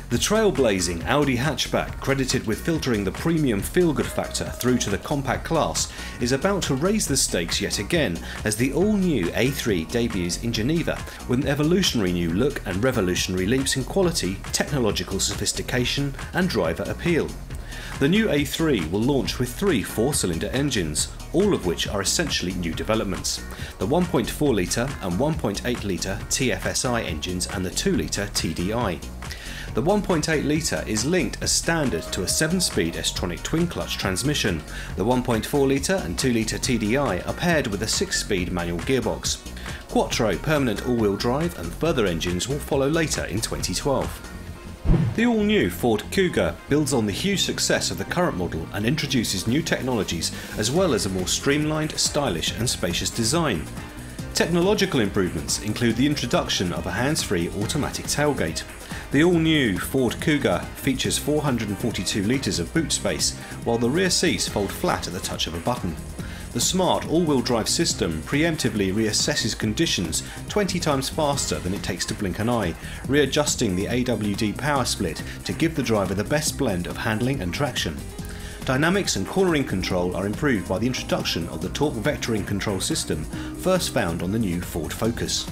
The trailblazing Audi hatchback, credited with filtering the premium feel-good factor through to the compact class, is about to raise the stakes yet again as the all-new A3 debuts in Geneva with an evolutionary new look and revolutionary leaps in quality, technological sophistication and driver appeal. The new A3 will launch with 3 4-cylinder engines, all of which are essentially new developments. The 1.4 litre and 1.8 litre TFSI engines and the 2 litre TDI. The 1.8 litre is linked as standard to a 7-speed S-tronic twin-clutch transmission. The 1.4 litre and 2 litre TDI are paired with a 6-speed manual gearbox. Quattro permanent all-wheel drive and further engines will follow later in 2012. The all-new Ford Kuga builds on the huge success of the current model and introduces new technologies as well as a more streamlined, stylish and spacious design. Technological improvements include the introduction of a hands-free automatic tailgate. The all-new Ford Kuga features 442 litres of boot space, while the rear seats fold flat at the touch of a button. The smart all-wheel drive system preemptively reassesses conditions 20 times faster than it takes to blink an eye, readjusting the AWD power split to give the driver the best blend of handling and traction. Dynamics and cornering control are improved by the introduction of the torque vectoring control system, first found on the new Ford Focus.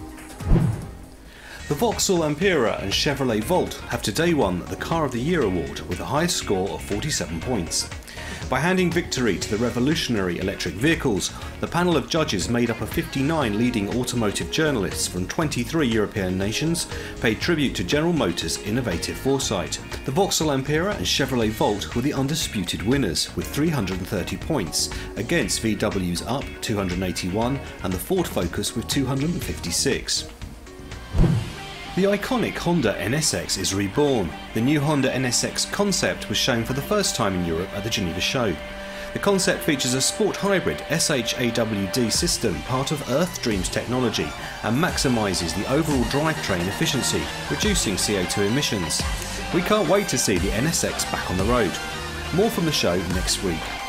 The Vauxhall Ampera and Chevrolet Volt have today won the Car of the Year award with a high score of 47 points. By handing victory to the revolutionary electric vehicles, the panel of judges made up of 59 leading automotive journalists from 23 European nations paid tribute to General Motors' innovative foresight. The Vauxhall Ampera and Chevrolet Volt were the undisputed winners with 330 points, against VW's Up 281 and the Ford Focus with 256. The iconic Honda NSX is reborn. The new Honda NSX concept was shown for the first time in Europe at the Geneva Show. The concept features a sport hybrid SHAWD system, part of Earth Dream's technology, and maximises the overall drivetrain efficiency, reducing CO2 emissions. We can't wait to see the NSX back on the road. More from the show next week.